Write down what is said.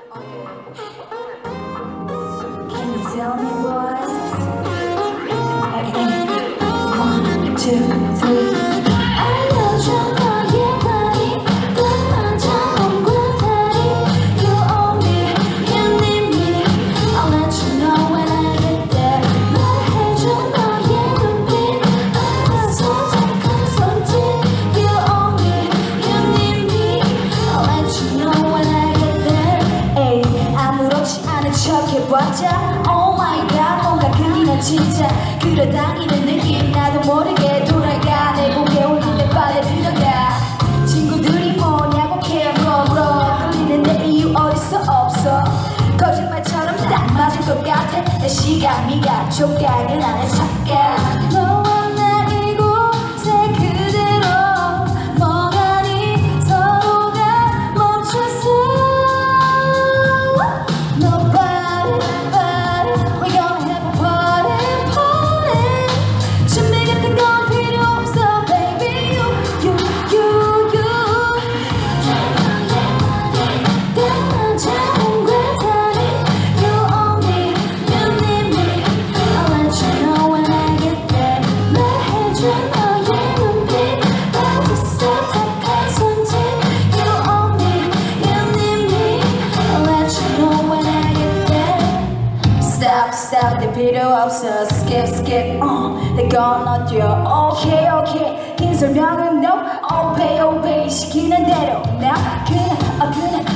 Can you feel me, boys? Okay. 1, 2, 3. 알려줘 너의 발이 끝난 자원과 다리. You owe me, you need me. I'll let you know when I get there. 말해줘 너의 눈빛 알아서 착한 손짓. You owe me, you need me. I'll let you know when I get there. 에이, 아무렇지 않은 척 해봤자 Oh my god 뭔가 끌리는 진짜 끌어당기는 느낌 나도 모르게 돌아가 내 고개 올리며 빨려 들어가 친구들이 뭐냐고 care 물어 끌리는데 이유 어딨어 없어 거짓말처럼 딱 맞을 것 같아 내 시간 미각 촉각은 안에 착각 너와 나 이곳에 그대로 멍하니 서로가 멈췄어 Nobody, we gonna have a party, party. 준비 같은 건 필요 없어, baby. You. 떠난 자원과 다리. You owe me, you need me. I'll let you know when I get there. 말해줘 너의 눈빛 어딨어 착한 손짓. You owe me, you need me. I'll let you know when I get there. Stop 내 필요 없어 skip 내건 어디여 okay 긴 설명은 no obey 시키는 대로 나 그냥